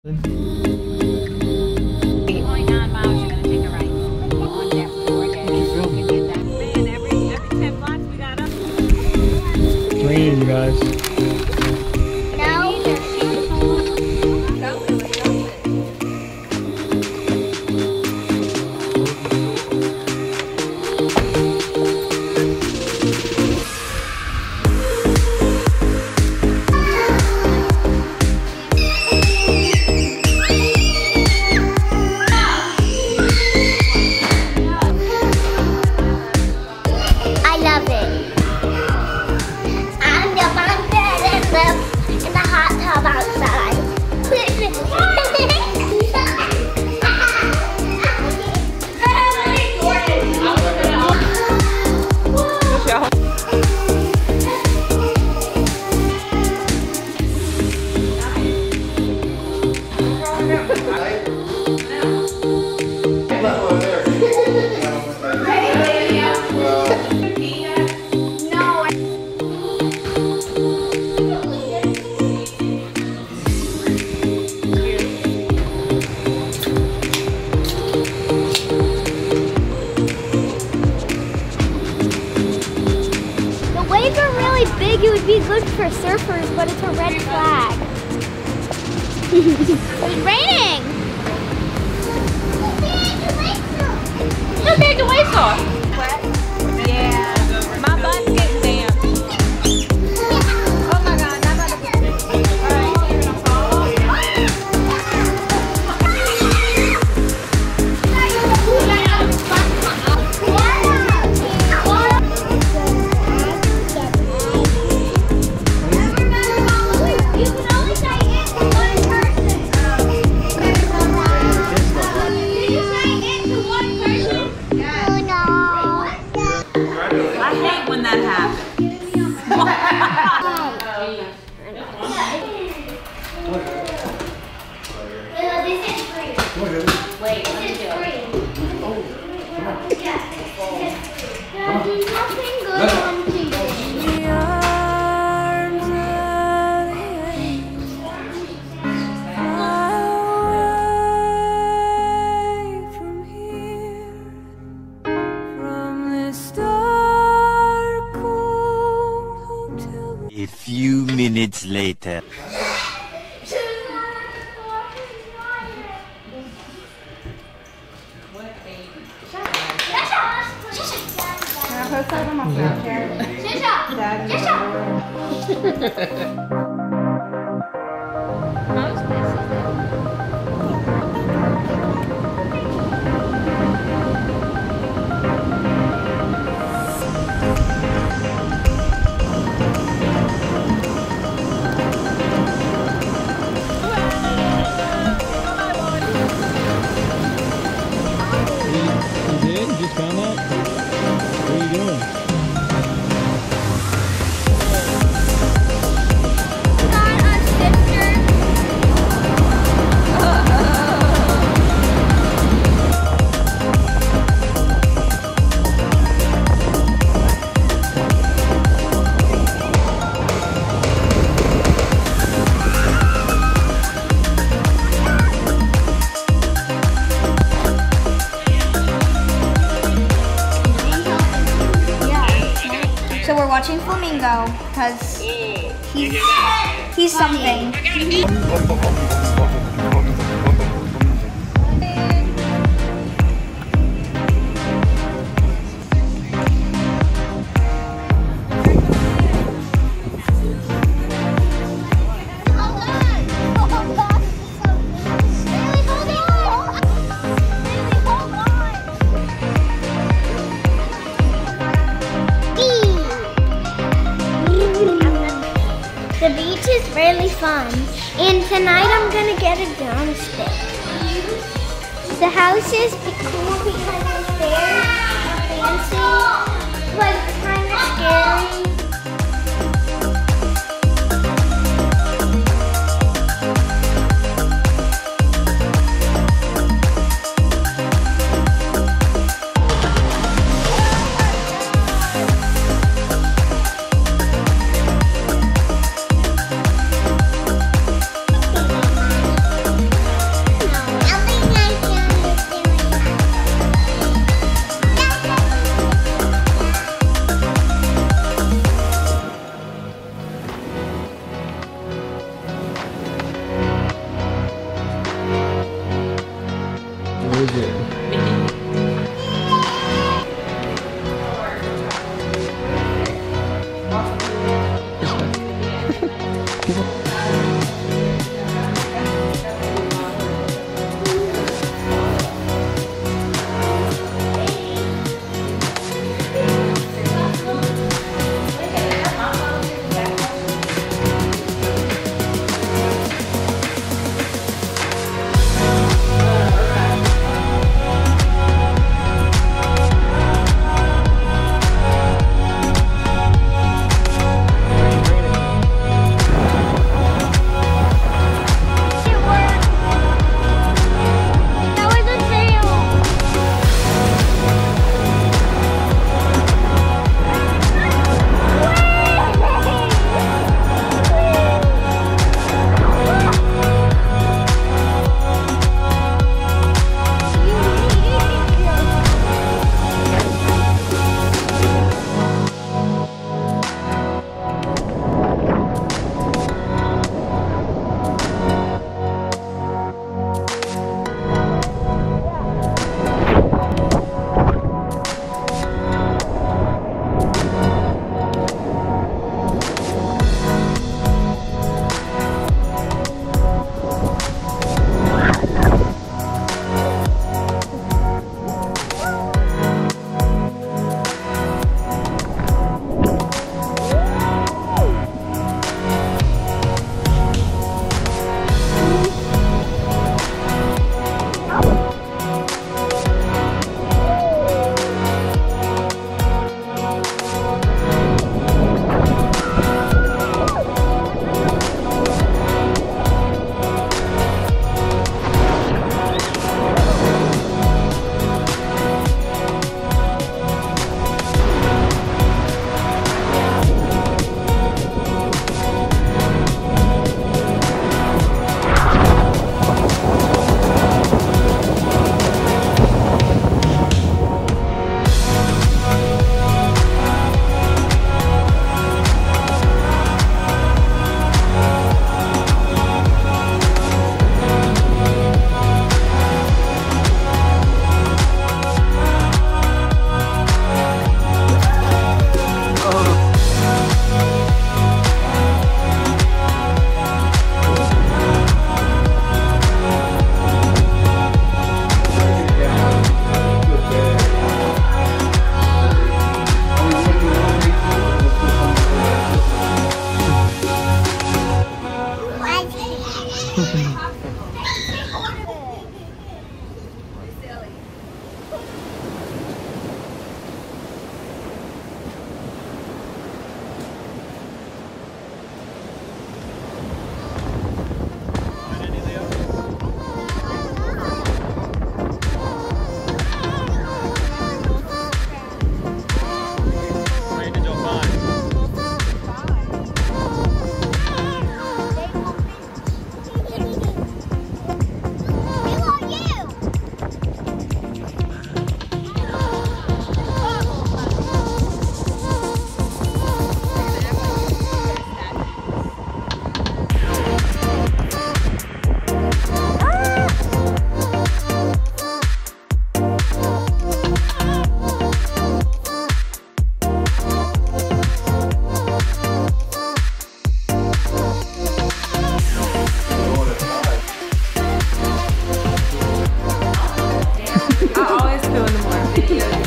8.9 miles, you're gonna take a right. On that 4 days. You can get that. Man, every 10 blocks we got up. It's raining, guys. Big, it would be good for surfers, but it's a red flag. It's raining! How big the waves are? Yeah, my butt's getting damp. Oh my God, I'm about to get it. When that happens. Wait, let me do it. There's nothing good on TV. A few minutes later. So we're watching Flamingo because he's something. The beach is really fun, and tonight I'm gonna get a drumstick. The house is cool because it's very fancy, but it's kind of scary.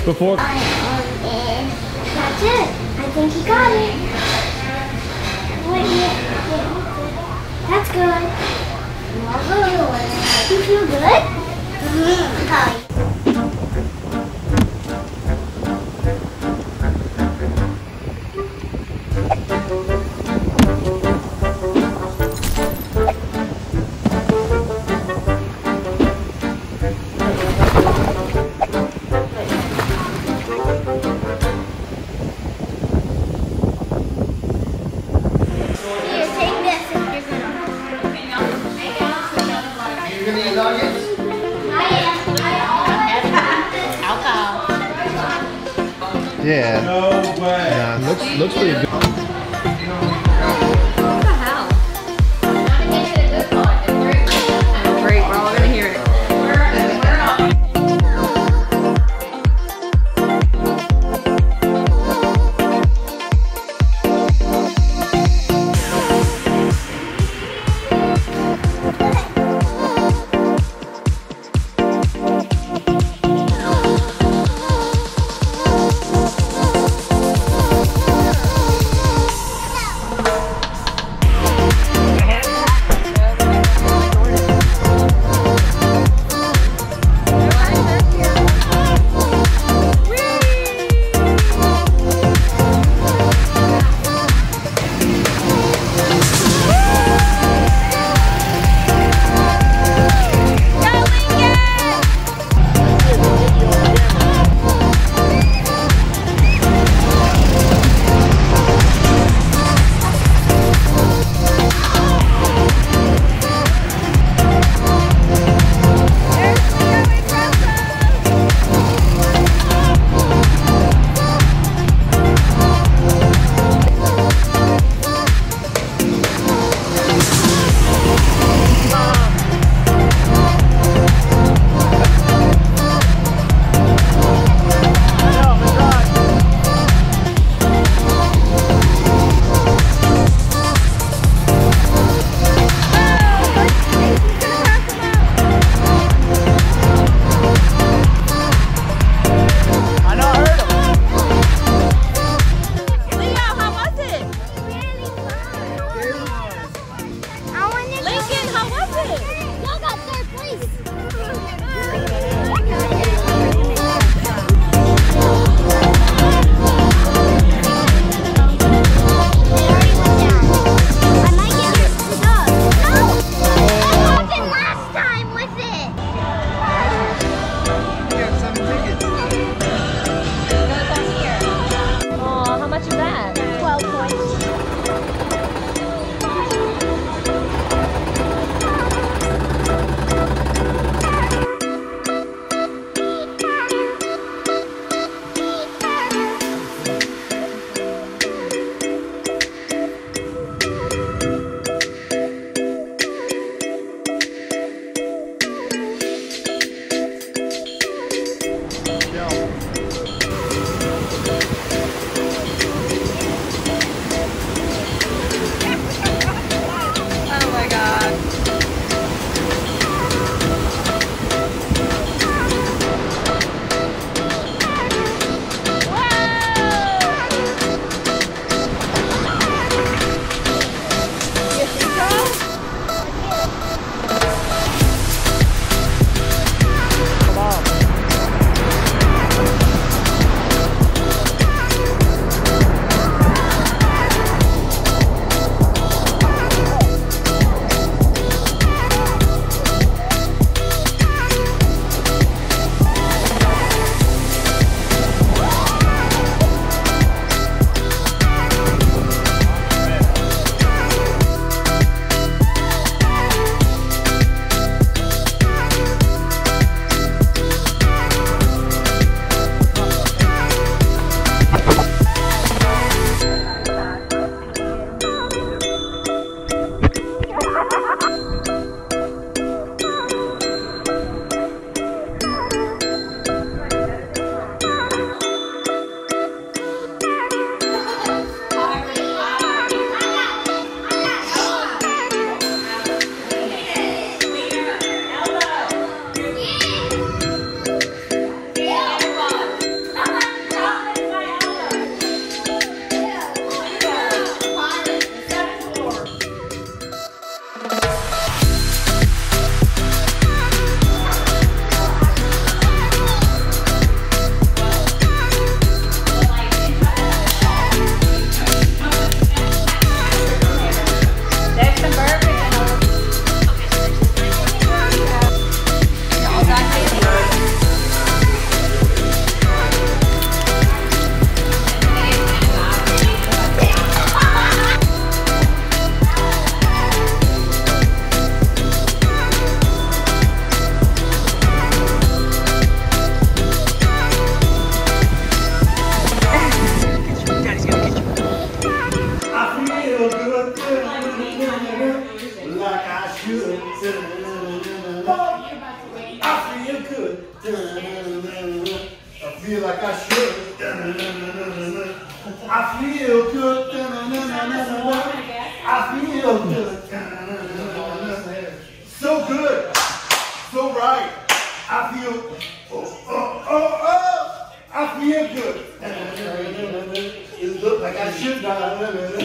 before. And that's it. I think he got it. Wait, yeah. That's good. You feel good? Mm-hmm. Yeah. No way. Nah, looks pretty good. Great, we're all gonna hear it. I feel good. I feel like I should. I feel good. I feel good. So good. So right. I feel. I feel good. It looks like I should die.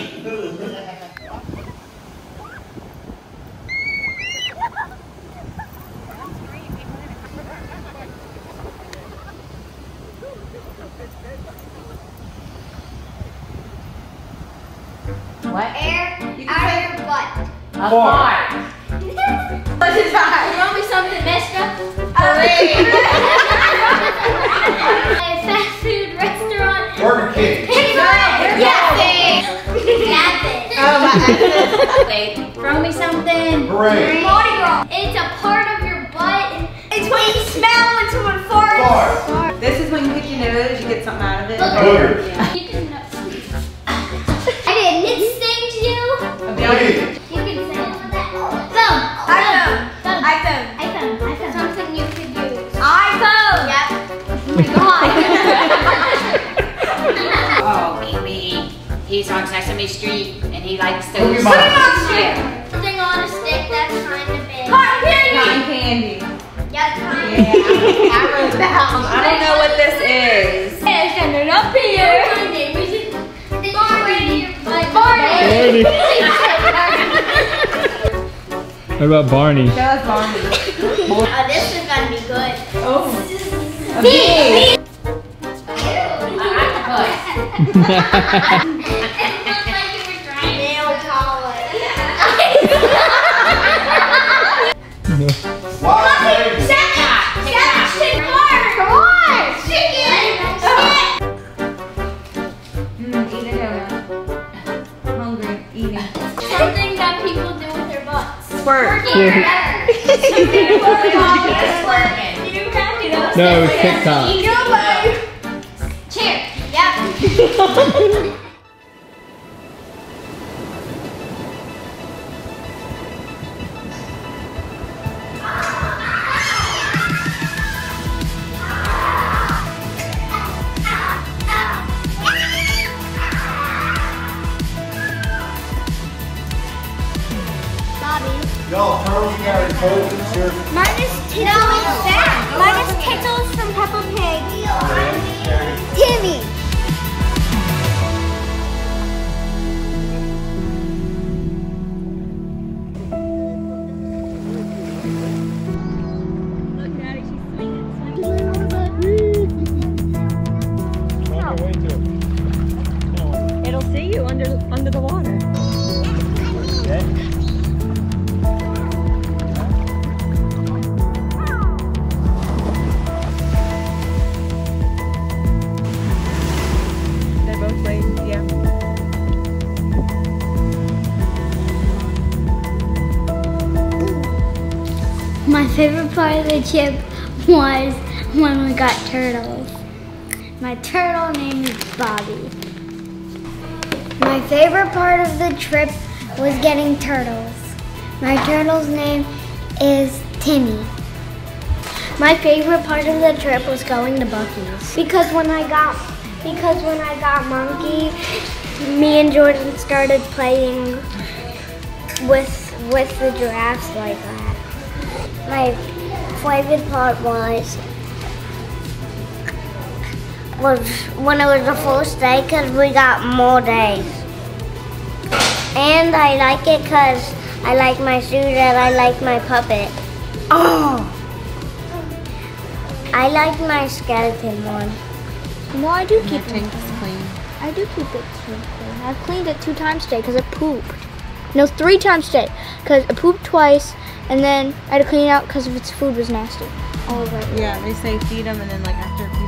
What? Air out of your butt. A fart. What is that? Throw me something, mister. A fast food restaurant. Burger King. Throw me something. Hooray. Mardi Gras. It's a part of your butt. It's when you smell when someone farts. Fart. This is when you hit your nose, you get something out of it. Booger. You can. I didn't. It stings you. Please. You can say it. iPhone. Something you could use. iPhone. Yep. Oh, baby. He's on Sesame Street and he likes those. Pokemon. Yeah. Something on a stick that's kind of big. Cotton candy. Yeah, kind of. I wrote that. I don't know what this is. Send it up here. It's already like Barney. What about Barney? Show us Barney. This is gonna be good. Oh. A Bee. An octopus. It looked like you were trying nail polish. Wild baby. Second. Come on. Chicken. Eat it over. Hungry. Eating. Something that people do with their butts. Squirt. No, it was TikTok. Cheer. Yep. Y'all, Turtle carry coke and syrup. Mine is Tickles. Mine is Tickles from Peppa Pig. Timmy. It'll see you under the water. They're both waiting, yeah. My favorite part of the trip was when we got turtles. My turtle name is Bobby. My favorite part of the trip was getting turtles. My turtle's name is Timmy. My favorite part of the trip was going to Buc-ee's. Because when I got Monkey, me and Jordan started playing with the giraffes like that. My favorite part was when it was the first day because we got more days. And I like it because I like my suit and I like my puppet. Oh! I like my skeleton one. No, I do keep it clean. I do keep it clean. I've cleaned it 2 times today because it pooped. No, 3 times today because it pooped twice, and then I had to clean it out because its food was nasty. All over it. Yeah, they say feed them and then like after a few